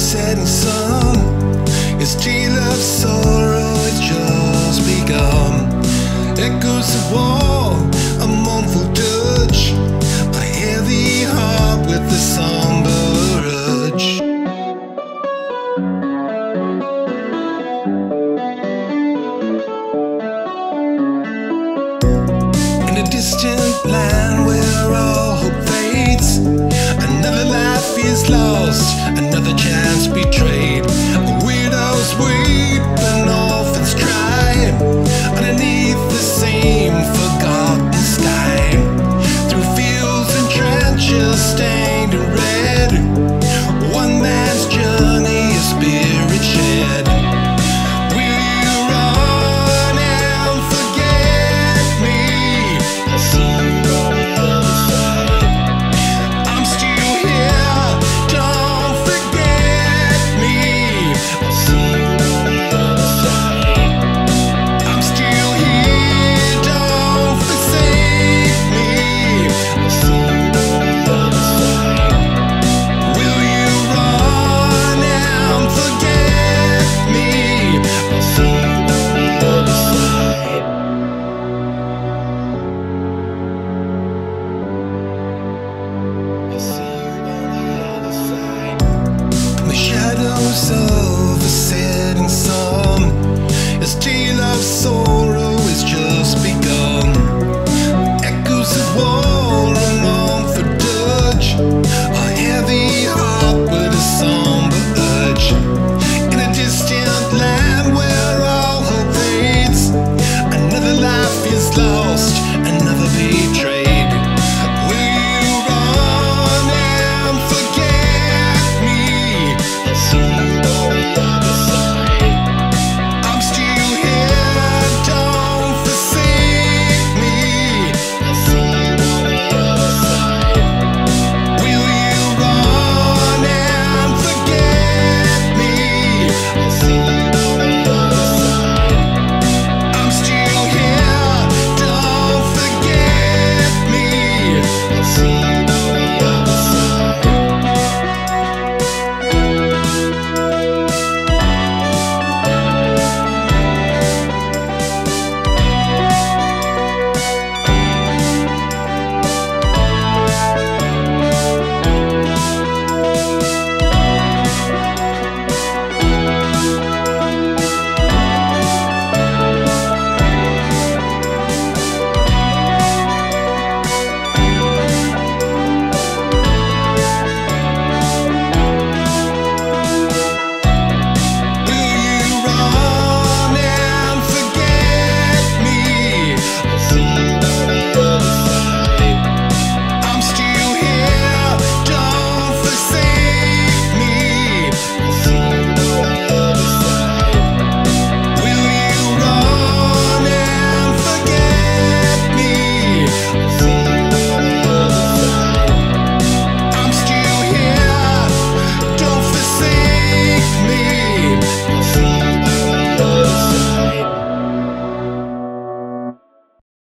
setting sun. His tale of sorrow has just begun. Echoes of war, a mournful dirge, a heavy heart with a somber urge. In a distant land where all hope fades, another life is lost, another chance betrayed. A widow's weep, an orphan's cry, underneath the same forgotten sky. Through fields and trenches stained in red, one man's journey, a spirit shed. Will you run and forget me? I'll see you on the other side. I'm still here, don't forget me. I'll see you on the other side. I'm still here, don't forsake me. I'll see you on the other side. Will you run and forget me? I'll see you on the other side. I'll see you on the other side. From the shadows of the setting sun, his tale of sorrow has just begun. Echoes of war, a mournful dirge, a heavy heart with a somber urge. In a distant land where all hope fades, another life is lost.